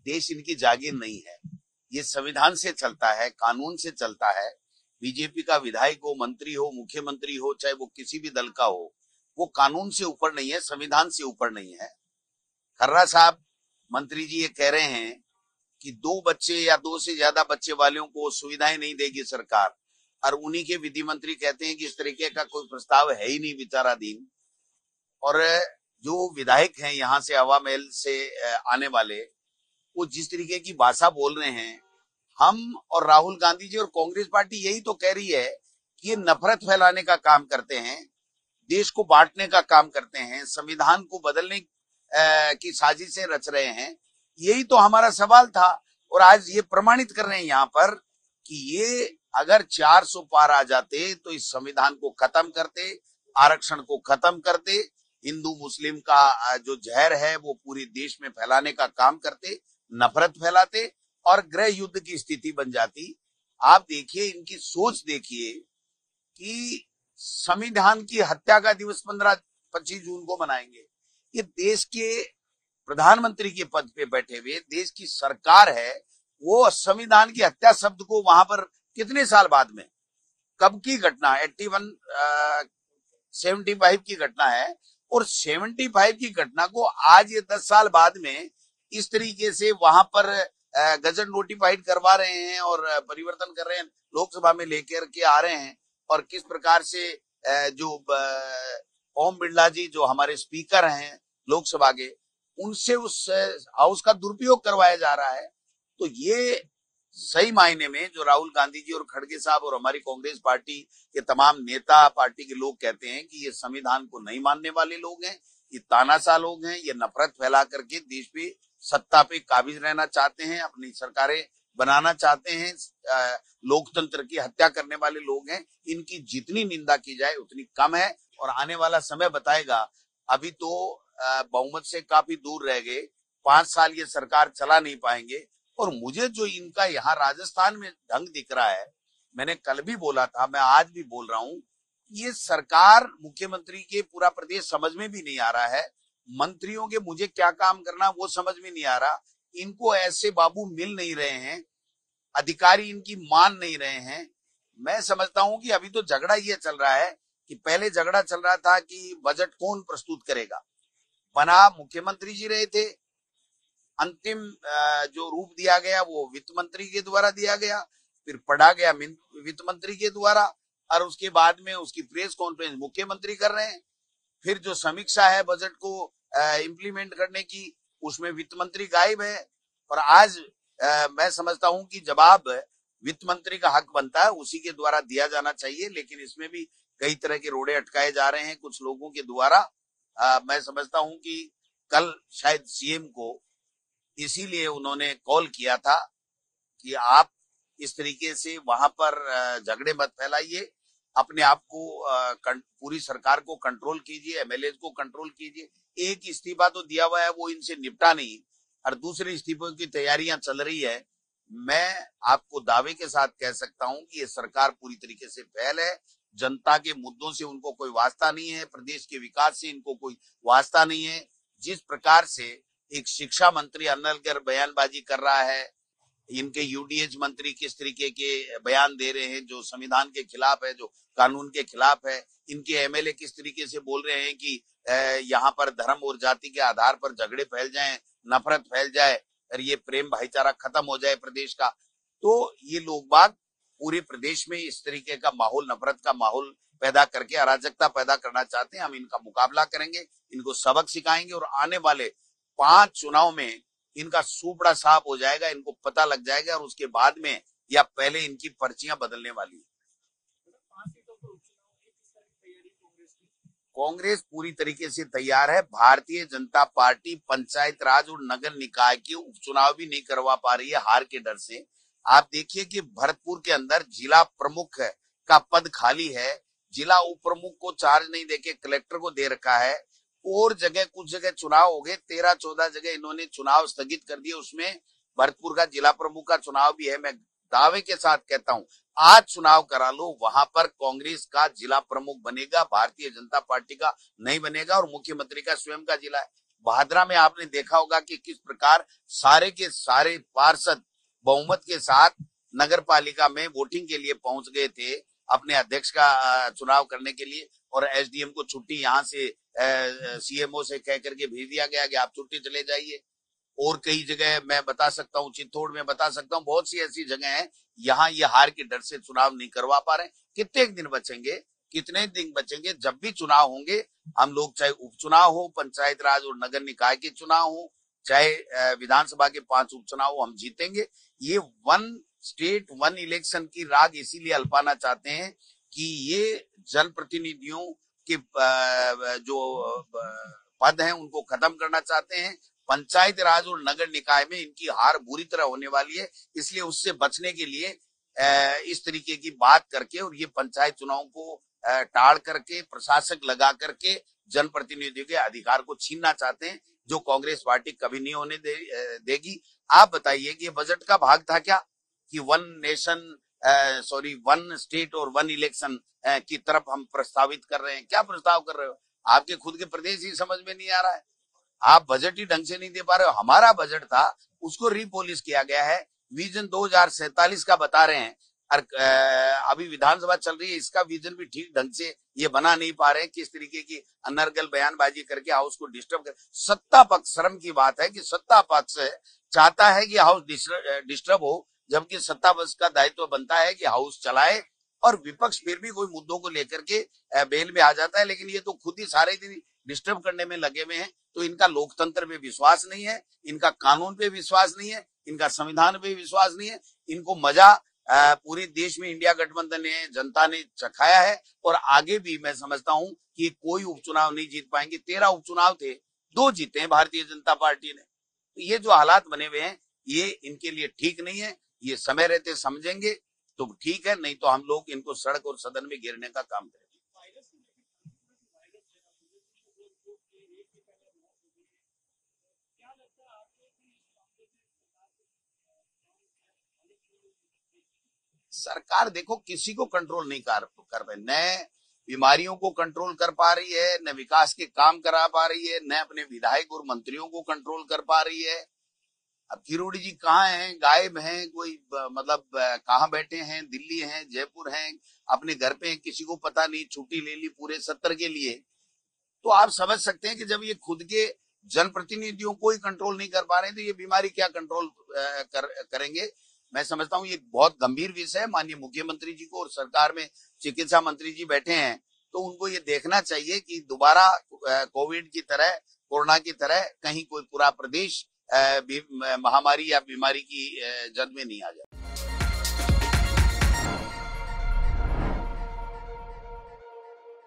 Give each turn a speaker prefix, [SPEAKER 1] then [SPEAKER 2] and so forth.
[SPEAKER 1] देश इनकी जागीर नहीं है। ये संविधान से चलता है, कानून से चलता है। बीजेपी का विधायक हो, मंत्री हो, मुख्यमंत्री हो, चाहे वो किसी भी दल का हो, वो कानून से ऊपर नहीं है, संविधान से ऊपर नहीं है। खर्रा साहब मंत्री जी ये कह रहे हैं कि 2 बच्चे या 2 से ज्यादा बच्चे वालों को सुविधाएं नहीं देगी सरकार, और उन्हीं के विधि मंत्री कहते हैं कि इस तरीके का कोई प्रस्ताव है ही नहीं विचाराधीन। और जो विधायक हैं यहाँ से हवा महल से आने वाले, वो जिस तरीके की भाषा बोल रहे हैं, हम और राहुल गांधी जी और कांग्रेस पार्टी यही तो कह रही है कि ये नफरत फैलाने का काम करते हैं, देश को बांटने का काम करते हैं, संविधान को बदलने की साजिशें रच रहे हैं। यही तो हमारा सवाल था, और आज ये प्रमाणित कर रहे हैं यहाँ पर कि ये अगर 400 पार आ जाते तो इस संविधान को खत्म करते, आरक्षण को खत्म करते, हिंदू मुस्लिम का जो जहर है वो पूरे देश में फैलाने का काम करते, नफरत फैलाते और गृह युद्ध की स्थिति बन जाती। आप देखिए, इनकी सोच देखिए कि संविधान की हत्या का दिवस 25 जून को मनाएंगे। ये देश के प्रधानमंत्री के पद पे बैठे हुए देश की सरकार है, वो संविधान की हत्या शब्द को वहां पर कितने साल बाद में, कब की घटना, 75 की घटना है, और 75 की घटना को आज ये 10 साल बाद में इस तरीके से वहां पर गजट नोटिफाइड करवा रहे हैं और परिवर्तन कर रहे हैं, लोकसभा में लेकर के आ रहे हैं। और किस प्रकार से जो ओम बिरला जी जो हमारे स्पीकर हैं लोकसभा के, उनसे उस हाउस का दुरुपयोग करवाया जा रहा है। तो ये सही मायने में जो राहुल गांधी जी और खड़गे साहब और हमारी कांग्रेस पार्टी के तमाम नेता, पार्टी के लोग कहते हैं कि ये संविधान को नहीं मानने वाले लोग हैं, ये तानाशाह लोग हैं, ये नफरत फैला करके देश पे सत्ता पे काबिज रहना चाहते हैं, अपनी सरकारें बनाना चाहते हैं, लोकतंत्र की हत्या करने वाले लोग हैं। इनकी जितनी निंदा की जाए उतनी कम है, और आने वाला समय बताएगा। अभी तो बहुमत से काफी दूर रह गए, 5 साल ये सरकार चला नहीं पाएंगे। और मुझे जो इनका यहाँ राजस्थान में ढंग दिख रहा है, मैंने कल भी बोला था, मैं आज भी बोल रहा हूँ, ये सरकार, मुख्यमंत्री के पूरा प्रदेश समझ में भी नहीं आ रहा है, मंत्रियों के मुझे क्या काम करना वो समझ में नहीं आ रहा, इनको ऐसे बाबू मिल नहीं रहे हैं, अधिकारी इनकी मान नहीं रहे हैं। मैं समझता हूं कि अभी तो झगड़ा ये चल रहा है कि पहले झगड़ा चल रहा था कि बजट कौन प्रस्तुत करेगा, बना मुख्यमंत्री जी रहे थे, अंतिम जो रूप दिया गया वो वित्त मंत्री के द्वारा दिया गया, फिर पढ़ा गया वित्त मंत्री के द्वारा, और उसके बाद में उसकी प्रेस कॉन्फ्रेंस मुख्यमंत्री कर रहे हैं। फिर जो समीक्षा है बजट को इम्प्लीमेंट करने की, उसमें वित्त मंत्री गायब है। और आज मैं समझता हूं कि जवाब वित्त मंत्री का हक बनता है, उसी के द्वारा दिया जाना चाहिए, लेकिन इसमें भी कई तरह के रोड़े अटकाए जा रहे हैं कुछ लोगों के द्वारा। मैं समझता हूं कि कल शायद सीएम को इसीलिए उन्होंने कॉल किया था कि आप इस तरीके से वहां पर झगड़े मत फैलाइए, अपने आप को पूरी सरकार को कंट्रोल कीजिए, एमएलए को कंट्रोल कीजिए। एक इस्तीफा तो दिया हुआ है, वो इनसे निपटा नहीं, और दूसरे इस्तीफों की तैयारियां चल रही है। मैं आपको दावे के साथ कह सकता हूं कि ये सरकार पूरी तरीके से फेल है, जनता के मुद्दों से उनको कोई वास्ता नहीं है, प्रदेश के विकास से इनको कोई वास्ता नहीं है। जिस प्रकार से एक शिक्षा मंत्री अनलगर बयानबाजी कर रहा है, इनके यूडीएच मंत्री किस तरीके के बयान दे रहे हैं जो संविधान के खिलाफ है, जो कानून के खिलाफ है, इनके एमएलए किस तरीके से बोल रहे हैं कि यहाँ पर धर्म और जाति के आधार पर झगड़े फैल जाएं, नफरत फैल जाए और ये प्रेम भाईचारा खत्म हो जाए प्रदेश का। तो ये लोग बाग पूरे प्रदेश में इस तरीके का माहौल, नफरत का माहौल पैदा करके अराजकता पैदा करना चाहते हैं। हम इनका मुकाबला करेंगे, इनको सबक सिखाएंगे, और आने वाले 5 चुनाव में इनका सूपड़ा साफ हो जाएगा, इनको पता लग जाएगा, और उसके बाद में या पहले इनकी पर्चियां बदलने वाली है। कांग्रेस पूरी तरीके से तैयार है। भारतीय जनता पार्टी पंचायत राज और नगर निकाय के उपचुनाव भी नहीं करवा पा रही है हार के डर से। आप देखिए कि भरतपुर के अंदर जिला प्रमुख का पद खाली है, जिला उप प्रमुख को चार्ज नहीं देके कलेक्टर को दे रखा है, और जगह कुछ जगह चुनाव हो गए, 13-14 जगह इन्होंने चुनाव स्थगित कर दिए, उसमें भरतपुर का जिला प्रमुख का चुनाव भी है। मैं दावे के साथ कहता हूं, आज चुनाव करा लो, वहां पर कांग्रेस का जिला प्रमुख बनेगा, भारतीय जनता पार्टी का नहीं बनेगा, और मुख्यमंत्री का स्वयं का जिला है। भादरा में आपने देखा होगा कि किस प्रकार सारे के सारे पार्षद बहुमत के साथ नगर पालिका में वोटिंग के लिए पहुंच गए थे अपने अध्यक्ष का चुनाव करने के लिए, और एसडीएम को छुट्टी यहाँ से सीएमओ से कह करके भेज दिया गया कि आप छुट्टी चले जाइए। और कई जगह मैं बता सकता हूँ, चित्तौड़ में बता सकता हूँ, बहुत सी ऐसी जगह है यहाँ ये हार के डर से चुनाव नहीं करवा पा रहे। कितने दिन बचेंगे, कितने दिन बचेंगे? जब भी चुनाव होंगे हम लोग, चाहे उपचुनाव हो, पंचायत राज और नगर निकाय के चुनाव हो, चाहे विधानसभा के 5 उपचुनाव हो, हम जीतेंगे। ये वन स्टेट वन इलेक्शन की राग इसीलिए अल्पाना चाहते हैं कि ये जनप्रतिनिधियों के जो पद हैं उनको खत्म करना चाहते हैं। पंचायत राज और नगर निकाय में इनकी हार बुरी तरह होने वाली है, इसलिए उससे बचने के लिए इस तरीके की बात करके और ये पंचायत चुनाव को टाल करके, प्रशासक लगा करके जनप्रतिनिधियों के अधिकार को छीनना चाहते हैं, जो कांग्रेस पार्टी कभी नहीं होने देगी। आप बताइए कि ये बजट का भाग था क्या कि वन स्टेट और वन इलेक्शन की तरफ हम प्रस्तावित कर रहे हैं? क्या प्रस्ताव कर रहे हो? आपके खुद के प्रदेश ही समझ में नहीं आ रहा है, आप बजट ही ढंग से नहीं दे पा रहे हो। हमारा बजट था, उसको रिपोलिश किया गया है, विजन 2047 का बता रहे हैं, और अभी विधानसभा चल रही है, इसका विजन भी ठीक ढंग से ये बना नहीं पा रहे हैं। किस तरीके की अनर्गल बयानबाजी करके हाउस को डिस्टर्ब कर, सत्ता पक्ष, शर्म की बात है कि सत्ता पक्ष चाहता है कि हाउस डिस्टर्ब हो, जबकि सत्ता पक्ष का दायित्व बनता है कि हाउस चलाए, और विपक्ष फिर भी कोई मुद्दों को लेकर के बेल में आ जाता है। लेकिन ये तो खुद ही सारे दिन डिस्टर्ब करने में लगे हुए हैं। तो इनका लोकतंत्र पे विश्वास नहीं है, इनका कानून पे विश्वास नहीं है, इनका संविधान पे विश्वास नहीं है। इनको मजा पूरे देश में इंडिया गठबंधन ने, जनता ने चखाया है, और आगे भी मैं समझता हूं कि कोई उपचुनाव नहीं जीत पाएंगे। 13 उपचुनाव थे, 2 जीते हैं भारतीय जनता पार्टी ने। तो ये जो हालात बने हुए हैं ये इनके लिए ठीक नहीं है। ये समय रहते समझेंगे तो ठीक है, नहीं तो हम लोग इनको सड़क और सदन में गिरने का काम करेंगे। सरकार देखो किसी को कंट्रोल नहीं कर पाई, न बीमारियों को कंट्रोल कर पा रही है, न विकास के काम करा पा रही है, न अपने विधायक और मंत्रियों को कंट्रोल कर पा रही है। अब किरोड़ी जी कहाँ हैं? गायब हैं, कोई मतलब कहाँ बैठे हैं? दिल्ली हैं, जयपुर हैं, अपने घर पे हैं, किसी को पता नहीं, छुट्टी ले ली पूरे सत्र के लिए। तो आप समझ सकते हैं कि जब ये खुद के जनप्रतिनिधियों को ही कंट्रोल नहीं कर पा रहे तो ये बीमारी क्या कंट्रोल करेंगे? मैं समझता हूँ ये बहुत गंभीर विषय है। माननीय मुख्यमंत्री जी को और सरकार में चिकित्सा मंत्री जी बैठे हैं, तो उनको ये देखना चाहिए कि दोबारा कोविड की तरह, कोरोना की तरह कहीं कोई पूरा प्रदेश महामारी या बीमारी की जद में नहीं आ जाए।